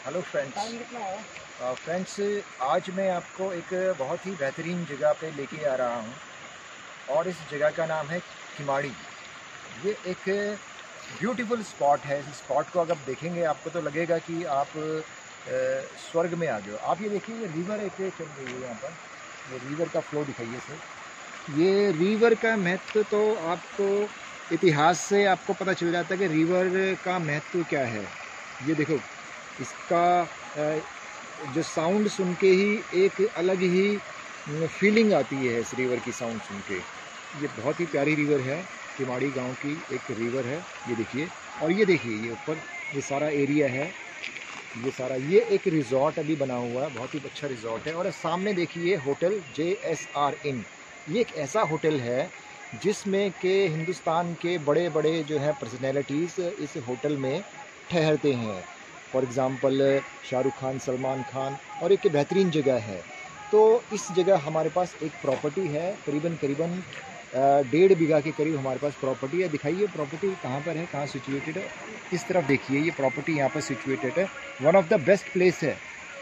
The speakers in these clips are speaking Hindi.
हेलो फ्रेंड्स, आज मैं आपको एक बहुत ही बेहतरीन जगह पे लेके आ रहा हूँ और इस जगह का नाम है किमाड़ी। ये एक ब्यूटीफुल स्पॉट है। इस स्पॉट को अगर देखेंगे आपको तो लगेगा कि आप स्वर्ग में आ गए हो। आप ये देखिए, ये रिवर एक चल रही है यहाँ पर। ये रिवर का फ्लो दिखाइए सर। ये रिवर का महत्व तो आपको इतिहास से आपको पता चल जाता है कि रिवर का महत्व क्या है। ये देखो, इसका जो साउंड सुन के ही एक अलग ही फीलिंग आती है इस रिवर की साउंड सुन के। ये बहुत ही प्यारी रिवर है, किमाड़ी गांव की एक रिवर है। ये देखिए, और ये देखिए, ये ऊपर ये सारा एरिया है, ये सारा, ये एक रिजॉर्ट अभी बना हुआ है, बहुत ही अच्छा रिजॉर्ट है। और सामने देखिए होटल JSR इन। ये एक ऐसा होटल है जिसमें के हिंदुस्तान के बड़े बड़े जो है पर्सनैलिटीज़ इस होटल में ठहरते हैं। फॉर एग्ज़ाम्पल शाहरुख खान, सलमान खान, और एक बेहतरीन जगह है। तो इस जगह हमारे पास एक प्रॉपर्टी है, करीबन 1.5 बीघा के करीब हमारे पास प्रॉपर्टी है। दिखाइए प्रॉपर्टी कहाँ पर है, कहाँ सिचुएटेड है। इस तरफ देखिए, ये प्रॉपर्टी यहाँ पर सिचुएटेड है। One of the best place है।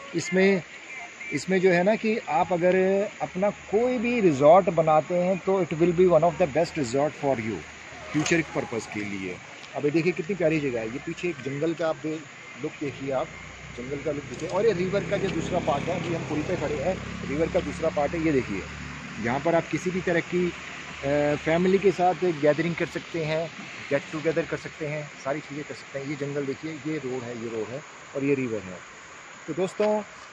इसमें जो है ना कि आप अगर अपना कोई भी रिजॉर्ट बनाते हैं तो it will be one of the best resort for you future purpose के लिए। अब ये देखिए कितनी प्यारी जगह है। ये पीछे एक जंगल का आप लुक देखिए, आप जंगल का लुक देखिए। और ये रिवर का जो दूसरा पार्ट है, अभी हम पुल पे खड़े हैं, रिवर का दूसरा पार्ट है। ये देखिए, यहाँ पर आप किसी भी तरह की फैमिली के साथ गैदरिंग कर सकते हैं, गेट टुगेदर कर सकते हैं, सारी चीज़ें कर सकते हैं। ये जंगल देखिए, ये रोड है, और ये रिवर है। तो दोस्तों,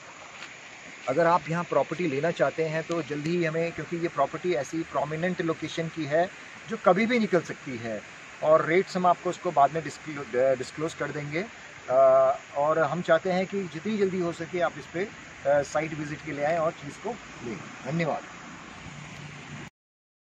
अगर आप यहाँ प्रॉपर्टी लेना चाहते हैं तो जल्दी ही हमें, क्योंकि ये प्रॉपर्टी ऐसी प्रोमिनेंट लोकेशन की है जो कभी भी निकल सकती है, और रेट्स हम आपको उसको बाद में डिस्क्लोज़ कर देंगे। और हम चाहते हैं कि जितनी जल्दी हो सके आप इस पर साइट विज़िट के लिए आएँ और चीज़ को लें। धन्यवाद।